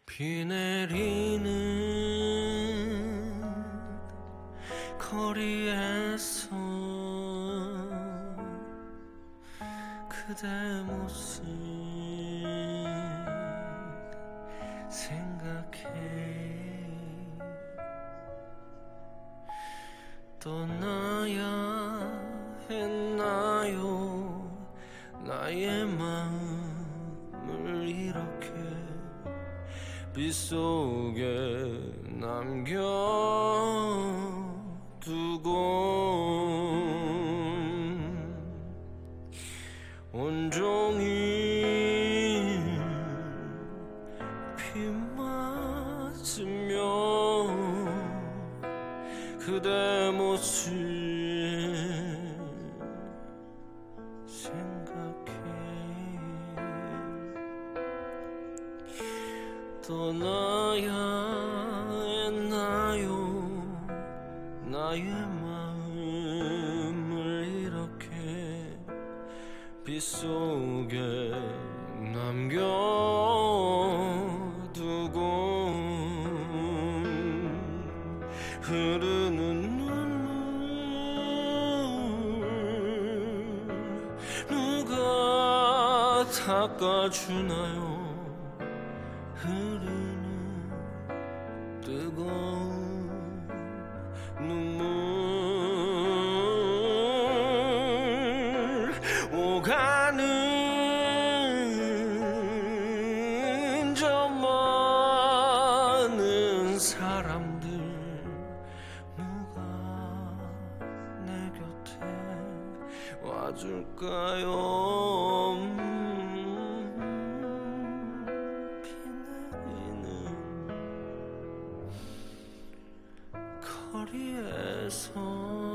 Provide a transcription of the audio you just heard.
비 내리는 거리에서 그대 모습 생각해. 떠나야 했나요? 나의 마음을 이렇게 빗속에 남겨두고 온종일 비 맞으며 그대 모습 생각해. 떠나야 했나요? 나의 마음을 이렇게 빗속에 남겨두고 흐르는 눈물 누가 닦아주나요? 흐르는 뜨거운 눈물 오가는 저 많은 사람들 누가 내 곁에 와줄까요? 비 내리는 거리에서